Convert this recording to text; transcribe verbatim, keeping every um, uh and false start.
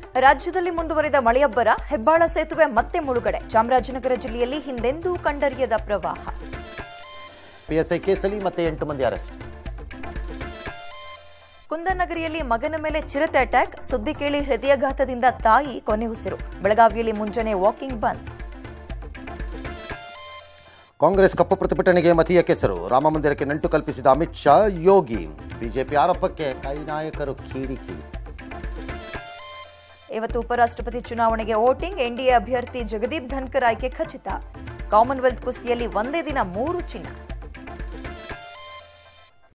ರಾಜ್ಯದಲ್ಲಿ ಮುಂದುವರಿದ ಮಳೆಯಬ್ಬರ, ಹೆಬ್ಬಾಳ ಸೇತುವೆ ಮತ್ತೆ ಮುಳುಗಡೆ. ಚಾಮರಾಜನಗರ ಜಿಲ್ಲೆಯಲ್ಲಿ ಹಿಂದೆಂದೂ ಕಂಡರಿಯದ ಪ್ರವಾಹ. ಪಿಎಸ್ಐ ಕೇಸಲ್ಲಿ ಮತ್ತೆ ಎಂಟು ಮಂದಿ ಅರೆಸ್ಟ್. ಕುಂದನಗರಿಯಲ್ಲಿ ಮಗನ ಮೇಲೆ ಚಿರತೆ ಅಟ್ಯಾಕ್, ಸುದ್ದಿ ಕೇಳಿ ಹೃದಯಾಘಾತದಿಂದ ತಾಯಿ ಕೊನೆಯುಸಿರು. ಬೆಳಗಾವಿಯಲ್ಲಿ ಮುಂಜಾನೆ ವಾಕಿಂಗ್ ಬಂದ್. ಕಾಂಗ್ರೆಸ್ ಕಪ್ಪು ಪ್ರತಿಭಟನೆಗೆ ಮತೀಯ ಕೆಸರು, ರಾಮ ಮಂದಿರಕ್ಕೆ ನಂಟು ಕಲ್ಪಿಸಿದ ಅಮಿತ್ ಶಾ, ಯೋಗಿ. ಬಿಜೆಪಿ ಆರೋಪಕ್ಕೆ ಕೈ ನಾಯಕರು ಕಿಡಿಕಿಡಿ. ಇವತ್ತು ಉಪರಾಷ್ಟ್ರಪತಿ ಚುನಾವಣೆಗೆ ವೋಟಿಂಗ್, ಎನ್ಡಿಎ ಅಭ್ಯರ್ಥಿ ಜಗದೀಪ್ ಧನ್ಕರ್ ಆಯ್ಕೆ ಖಚಿತ. ಕಾಮನ್ವೆಲ್ತ್ ಕುಸ್ತಿಯಲ್ಲಿ ಒಂದೇ ದಿನ ಮೂರು ಚಿನ್ನ.